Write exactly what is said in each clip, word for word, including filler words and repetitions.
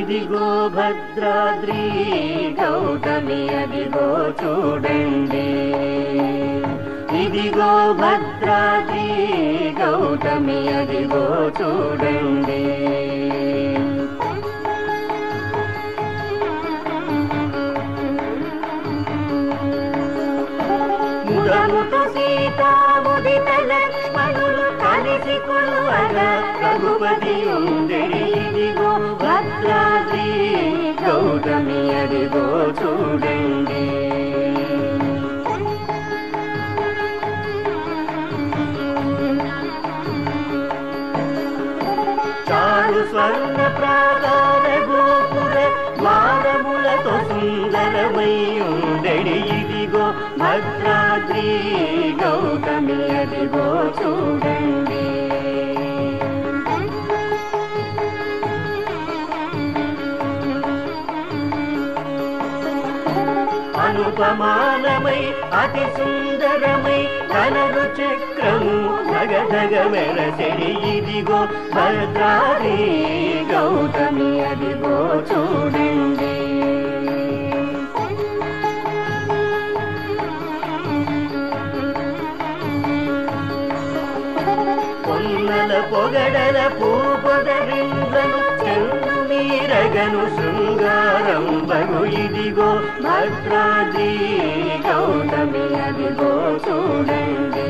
ఇదిగో భద్రాద్రి గౌతమి అదిగో చూడండి, ఇదిగో భద్రాద్రి గౌతమి అదిగో చూడండి. ముదముతో సీతా ముదిత లక్ష్మణులు కలిసి కొలువగ రఘుపతి ఉండెడి, ఇదిగో భద్రాద్రి గౌతమి అదిగో చూడండి. చాలు స్వర్ణ ప్రాకార గోపుర ద్వారములతో సుందరమై ఉండెడి, ఇదిగో భద్రాద్రి గౌతమి అదిగో చూడండి. అనుపమానమై అతి సుందరమై కనరు చక్రము జగజగ మెరసెడి, ఇదిగో భద్రాద్రి గౌతమి అదిగో చూడండి. పొన్నల పొగడల పూపొదరింద్రను చెందు మీరగను శృంగారం బగు, ఇదిగో భద్రాద్రి గౌతమి అదిగో చూడండి.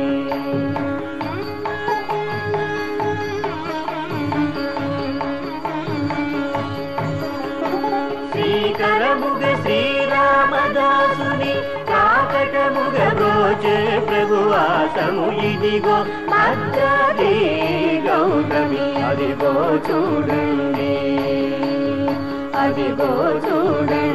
శ్రీకరముగ శ్రీరామదాసుని కాకటముగ బ్రోచే ప్రభువాసము, ఇదిగో భద్రాద్రి గౌతమి అదిగో చూడండి, అదిగో చూడండి.